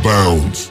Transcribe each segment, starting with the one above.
bounds.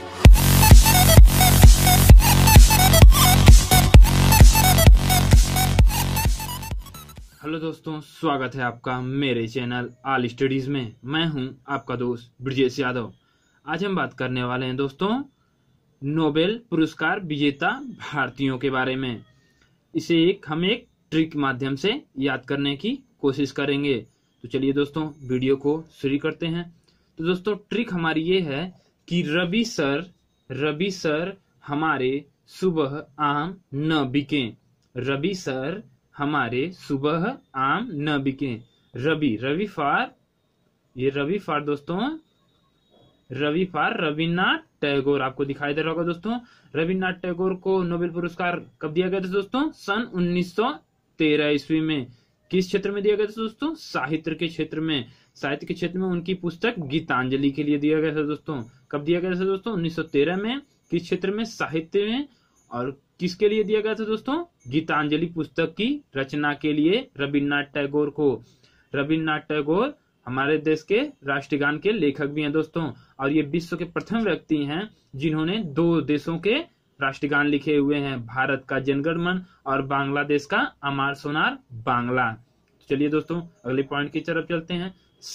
Hello दोस्तों, स्वागत है आपका मेरे चैनल ऑल स्टडीज में। मैं हूं आपका दोस्त ब्रजेश यादव। आज हम बात करने वाले हैं दोस्तों नोबेल पुरस्कार विजेता भारतीयों के बारे में। इसे हम एक ट्रिक के माध्यम से याद करने की कोशिश करेंगे। तो चलिए दोस्तों वीडियो को शुरू करते हैं। तो दोस्तों ट्रिक हमारी ये है कि रवि सर हमारे सुबह आम न बिके। रवि सर हमारे सुबह आम न बिके। रवि फार दोस्तों रविन्द्रनाथ टैगोर। आपको दिखाई दे रहा होगा दोस्तों। रविन्द्रनाथ टैगोर को नोबेल पुरस्कार कब दिया गया था दोस्तों? सन 1913 ईस्वी में। किस क्षेत्र में दिया गया था दोस्तों? साहित्य के क्षेत्र में। साहित्य के क्षेत्र में उनकी पुस्तक गीतांजलि के लिए दिया गया था दोस्तों। कब दिया गया था दोस्तों? 1913 में। किस क्षेत्र में? साहित्य में। और किसके लिए दिया गया था दोस्तों? गीतांजलि पुस्तक की रचना के लिए रविन्द्रनाथ टैगोर को। रविन्द्रनाथ टैगोर हमारे देश के राष्ट्रगान के लेखक भी हैं दोस्तों, और ये विश्व के प्रथम व्यक्ति हैं जिन्होंने दो देशों के राष्ट्रगान लिखे हुए हैं, भारत का जनगण मन और बांग्लादेश का अमर सोनार बांग्ला। चलिए दोस्तों अगले पॉइंट की तरफ चलते हैं।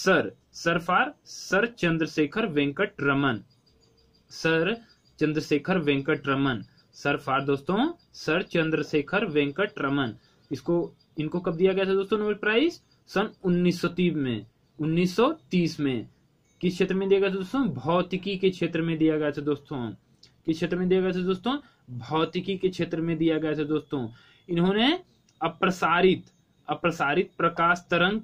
Sir Chandrashekhar Venkata Raman. Sir Chandrashekhar Venkata Raman. Sir Chandrashekhar Venkata Raman. इनको कब दिया गया था दोस्तों नोबेल प्राइज? सन 1930 में। किस क्षेत्र में दिया गया था दोस्तों? भौतिकी के क्षेत्र में दिया गया था दोस्तों। किस क्षेत्र में दिया गया था दोस्तों? भौतिकी के क्षेत्र में दिया गया था दोस्तों। इन्होंने अप्रसारित प्रकाश तरंग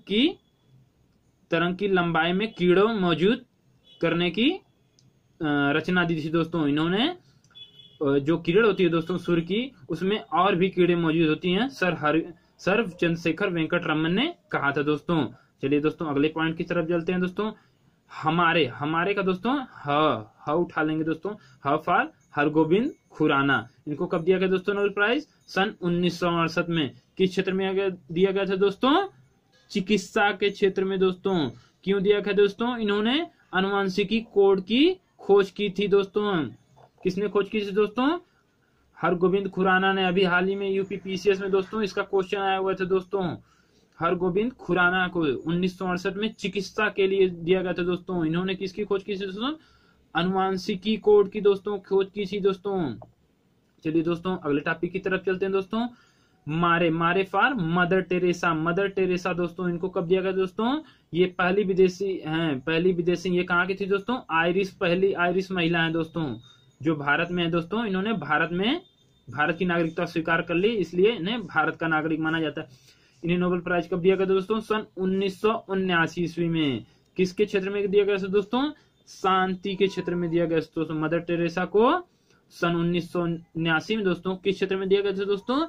की लंबाई में कीड़ों मौजूद करने की रचना दी थी दोस्तों। इन्होंने जो किरण होती है दोस्तों सूर्य की, उसमें और भी कीड़े मौजूद होती हैं, सर चंद्रशेखर वेंकट रमन ने कहा था दोस्तों। चलिए दोस्तों अगले पॉइंट की तरफ चलते हैं दोस्तों। हमारे का दोस्तों ह उठा लेंगे दोस्तों। ह फॉर हरगोविंद खुराना। इनको कब दिया गया दोस्तों नोबेल प्राइज? सन 1968 में। किस क्षेत्र में दिया गया था दोस्तों? चिकित्सा के क्षेत्र में दोस्तों। क्यों दिया गया दोस्तों? इन्होंने आनुवंशिकी कोड की खोज की थी दोस्तों। किसने खोज की थी दोस्तों? हरगोविंद खुराना ने। अभी हाल ही में यूपीपीसीएस में दोस्तों इसका क्वेश्चन आया हुआ था दोस्तों। हरगोविंद खुराना को 1968 में चिकित्सा के लिए दिया गया था दोस्तों। इन्होंने किसकी खोज की थी दोस्तों? आनुवंशिकी कोड की दोस्तों खोज की थी दोस्तों। चलिए दोस्तों अगले टॉपिक की तरफ चलते हैं दोस्तों। मारे फॉर मदर टेरेसा दोस्तों। इनको कब दिया गया दोस्तों? ये पहली विदेशी ये कहाँ की थी दोस्तों? पहली आयरिश महिला है दोस्तों जो भारत में है दोस्तों। इन्होंने भारत की नागरिकता स्वीकार कर ली, इसलिए इन्हें भारत का नागरिक माना जाता है। इन्हें नोबेल प्राइज कब दिया गया दोस्तों? सन 1979 ईस्वी में। किसके क्षेत्र में दिया गया दोस्तों? शांति के क्षेत्र में दिया गया दोस्तों। मदर टेरेसा को सन 1979 में दोस्तों किस क्षेत्र में दिया गया था दोस्तों?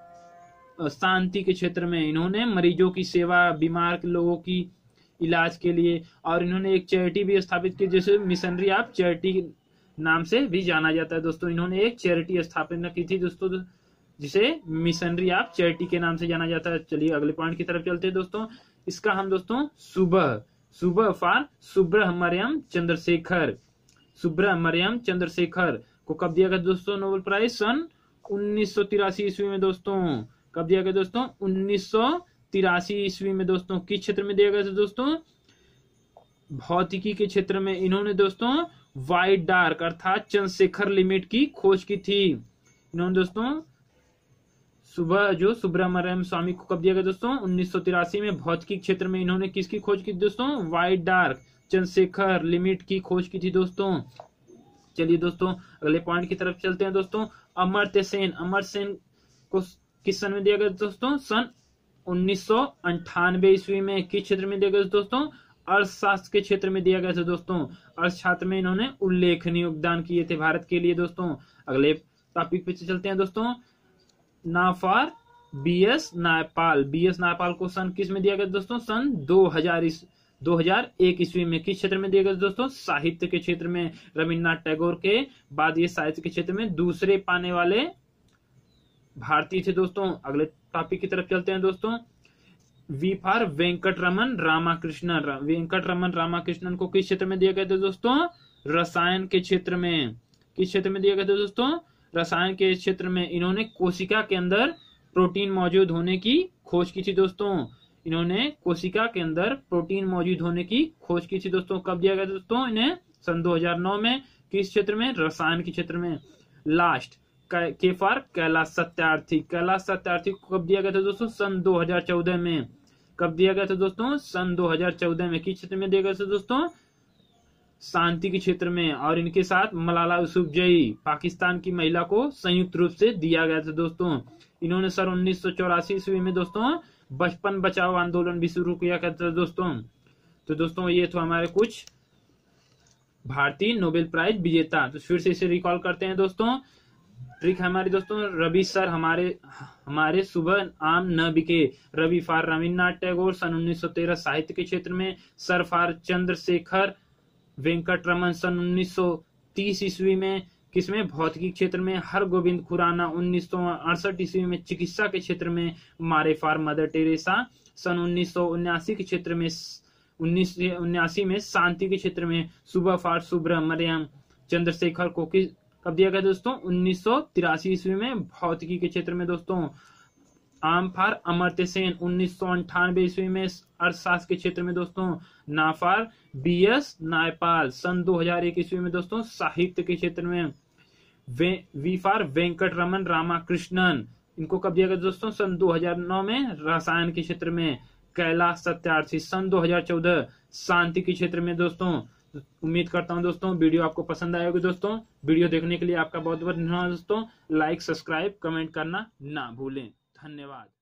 शांति के क्षेत्र में। इन्होंने मरीजों की सेवा, बीमार लोगों की इलाज के लिए, और इन्होंने एक चैरिटी भी स्थापित की जिसे मिशनरी ऑफ चैरिटी नाम से भी जाना जाता है दोस्तों। इन्होंने एक चैरिटी स्थापना की थी दोस्तों जिसे मिशनरी ऑफ चैरिटी के नाम से जाना जाता है। चलिए अगले पॉइंट की तरफ चलते हैं दोस्तों। इसका हम दोस्तों सुबह फॉर सुब्रमण्यम चंद्रशेखर को कब दिया गया दोस्तों नोबेल प्राइज? सन 1983 ईस्वी में दोस्तों। कब दिया गया दोस्तों? 1983 ईस्वी में दोस्तों। किस क्षेत्र में दिया गया था दोस्तों? भौतिकी के क्षेत्र में। इन्होंने दोस्तों वाइट डार्क अर्थात चंद्रशेखर लिमिट की खोज की थी। इन्होंने दोस्तों सुब्रमण्यम स्वामी को कब दिया गया दोस्तों? 1983 में। भौतिकी क्षेत्र में इन्होंने किसकी खोज की दोस्तों? वाइट डार्क चंद्रशेखर लिमिट की खोज की थी दोस्तों। चलिए दोस्तों अगले पॉइंट की तरफ चलते हैं दोस्तों। अमर्त्य सेन को किस सन में दिया गया दोस्तों? सन 1998 ईस्वी में। किस क्षेत्र में दिया गया दोस्तों? अर्थशास्त्र के क्षेत्र में दिया गया था दोस्तों। अर्थशास्त्र में इन्होंने उल्लेखनीय योगदान किए थे भारत के लिए दोस्तों। अगले टॉपिक पे चलते हैं दोस्तों। नाफार बीएस नायपाल को सन किस में दिया गया दोस्तों? सन 2001 ईस्वी में। किस क्षेत्र में दिया गया दोस्तों? साहित्य के क्षेत्र में। रविन्द्रनाथ टैगोर के बाद ये साहित्य के क्षेत्र में दूसरे पाने वाले भारतीय थे दोस्तों। अगले टॉपिक की तरफ चलते हैं दोस्तों। वी फॉर वेंकटरमन रामाकृष्णन को किस क्षेत्र में दिया गया था दोस्तों? रसायन के क्षेत्र में, किस क्षेत्र में दिया गया था दोस्तों? रसायन के क्षेत्र में इन्होंने कोशिका के अंदर प्रोटीन मौजूद होने की खोज की थी दोस्तों। इन्होंने कोशिका के अंदर प्रोटीन मौजूद होने की खोज की थी दोस्तों। कब दिया गया दोस्तों? इन्हें सन 2009 में। किस क्षेत्र में? रसायन के क्षेत्र में। Last K for Kailash Satyarthi. Kailash Satyarthi को कब दिया गया था दोस्तों? सन 2014 में। कब दिया गया था दोस्तों? सन 2014 में। किस क्षेत्र में दिया गया था दोस्तों? शांति के क्षेत्र में। और इनके साथ मलाला यूसुफजई, पाकिस्तान की महिला को संयुक्त रूप से दिया गया था दोस्तों। इन्होंने सन 1984 ईस्वी में दोस्तों बचपन बचाओ आंदोलन भी शुरू किया था दोस्तों। तो दोस्तों ये तो हमारे कुछ भारतीय नोबेल प्राइज विजेता। तो फिर से इसे रिकॉल करते हैं दोस्तों। ट्रिक हमारी दोस्तों, रवि सर हमारे सुबह आम न बिके। रवि फॉर रविन्द्रनाथ टैगोर सन 1913 साहित्य के क्षेत्र में। सर फॉर चंद्रशेखर वेंकट रमन सन 1930 ईस्वी में। किसमें? भौतिकी क्षेत्र में। हरगोविंद खुराना 1968 ईस्वी में चिकित्सा के क्षेत्र में। मारे फॉर मदर टेरेसा सन 1979 के क्षेत्र में। 1979 में शांति के क्षेत्र में। सुबह फॉर सुब्रमण्यम चंद्रशेखर को कब दिया गया दोस्तों? 1983 ईस्वी में भौतिकी के क्षेत्र में दोस्तों। आम फॉर अमर्त्य सेन 1998 ईस्वी में अर्थशास्त्र के क्षेत्र में दोस्तों। ना फॉर BS नायपाल सन 2001 ईस्वी में दोस्तों साहित्य के क्षेत्र में। V for Venkatraman Ramakrishnan, इनको कब दिया गया दोस्तों? सन 2009 में रसायन के क्षेत्र में। कैलाश सत्यार्थी सन 2014 शांति के क्षेत्र में दोस्तों। उम्मीद करता हूं दोस्तों वीडियो आपको पसंद आएगी दोस्तों। वीडियो देखने के लिए आपका बहुत बहुत धन्यवाद दोस्तों। लाइक, सब्सक्राइब, कमेंट करना ना भूलें। धन्यवाद।